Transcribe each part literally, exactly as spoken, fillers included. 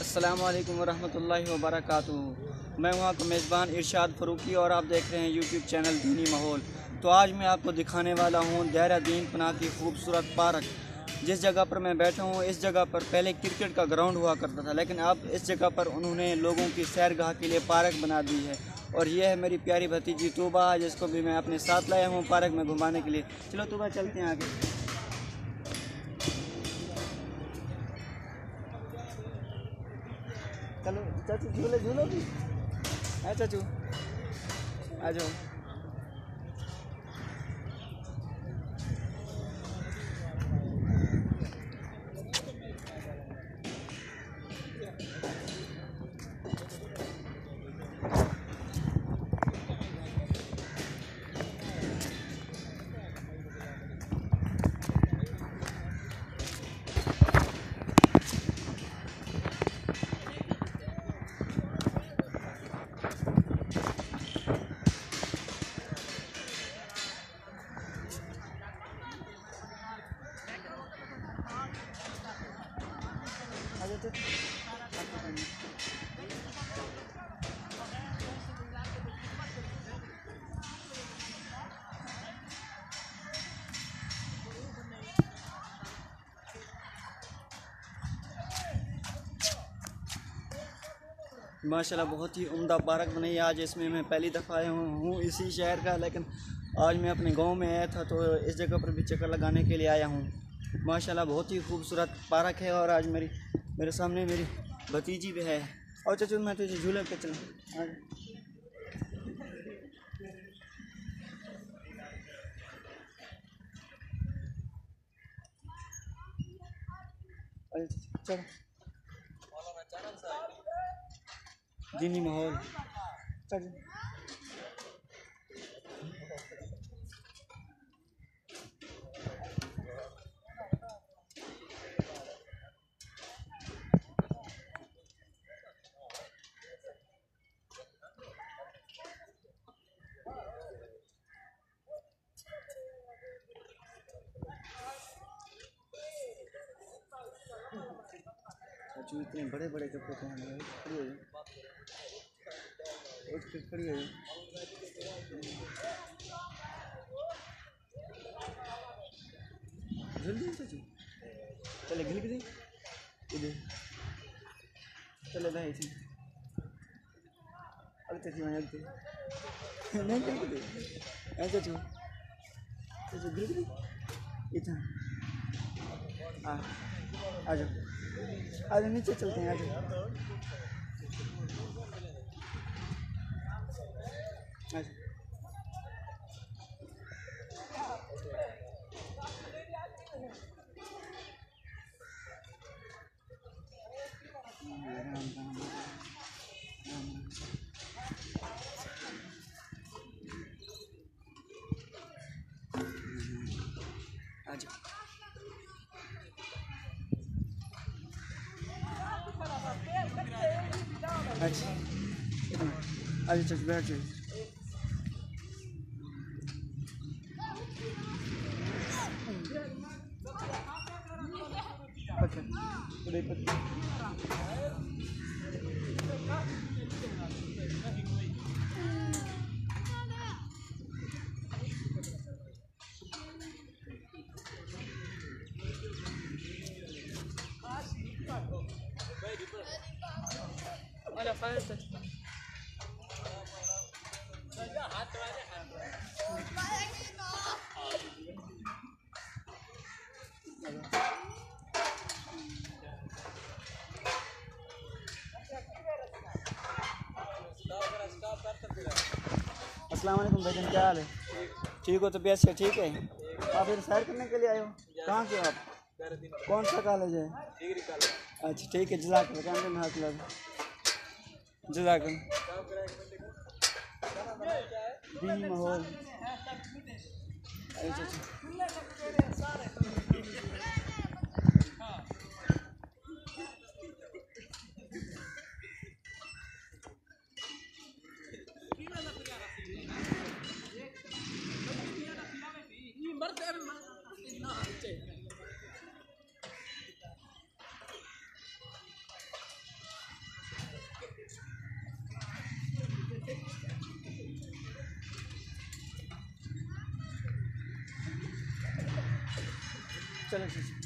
अस्सलाम वालेकुम वरहमतुल्लाहि वबरकातुहू। मैं हूँ आपका मेज़बान इरशाद फ़रूकी और आप देख रहे हैं यूट्यूब चैनल दीनी माहौल। तो आज मैं आपको दिखाने वाला हूँ देहरादून पनाह की खूबसूरत पार्क। जिस जगह पर मैं बैठा हूँ इस जगह पर पहले क्रिकेट का ग्राउंड हुआ करता था, लेकिन अब इस जगह पर उन्होंने लोगों की सैरगाह के लिए पार्क बना दी है। और यह है मेरी प्यारी भतीजी तूबा, जिसको भी मैं अपने साथ लाया हूँ पार्क में घुमाने के लिए। चलो तूबा चलते हैं आगे। चलो चाचू झूले झूलो भी है, चाचू आ जाओ। माशाल्लाह बहुत ही उम्दा पार्क बनी है। आज इसमें मैं पहली दफ़ा आया हूँ इसी शहर का, लेकिन आज मैं अपने गांव में आया था तो इस जगह पर भी चक्कर लगाने के लिए आया हूँ। माशाल्लाह बहुत ही खूबसूरत पार्क है और आज मेरी मेरे सामने मेरी भतीजी भी है। और चाचू मैं तुझे झूले पे चलूँ। चलो दीनी माहौल चल। चाचू इतने बड़े बड़े कपड़े पहन रहे हैं, खड़ी हो जल्दी चाचू चले गिल गिल इधर चले भाई थी। अरे चाचू वहाँ चलते नहीं गिल गिल ऐसा चाचू चाचू गिल गिल इधर आ आ जाओ आ जाओ नीचे चलते हैं। आ जाओ अच्छा अच्छा अच्छा चल बैठ जाइए। अच्छा अस्सलाम वालेकुम भाईजान, क्या हाल है? ठीक हो? तबीयत से ठीक है? आप फिर सैर करने के लिए आए हो? कहाँ से हो आप? कौन सा कॉलेज है? अच्छा ठीक है, जज़ाकल्लाह जज़ाकल्लाह। दीनी माहौल चलो चलो।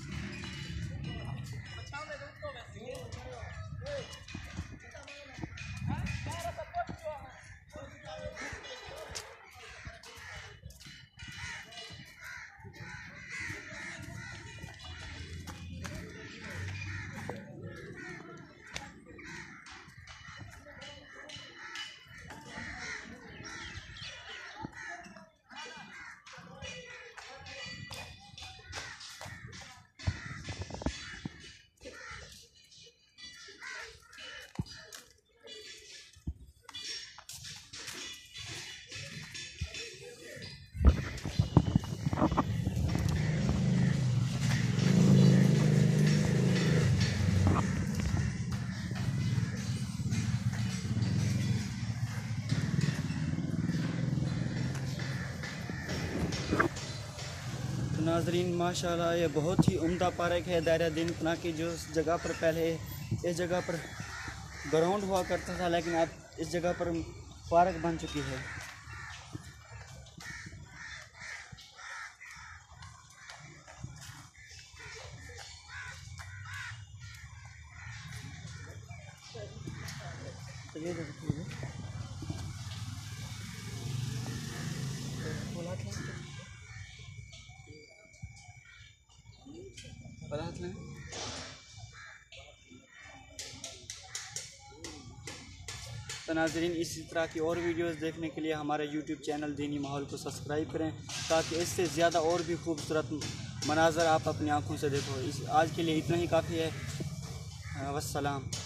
नाजरीन माशाल्लाह ये बहुत ही उम्दा पार्क है दायरा दीन पनाह की। जो इस जगह पर पहले इस जगह पर ग्राउंड हुआ करता था, लेकिन अब इस जगह पर पार्क बन चुकी है। तो नाज़रीन इसी तरह की और वीडियोस देखने के लिए हमारे यूट्यूब चैनल दीनी माहौल को सब्सक्राइब करें, ताकि इससे ज़्यादा और भी खूबसूरत मनाज़र आप अपनी आँखों से देखो। इस आज के लिए इतना ही काफ़ी है। वस्सलाम।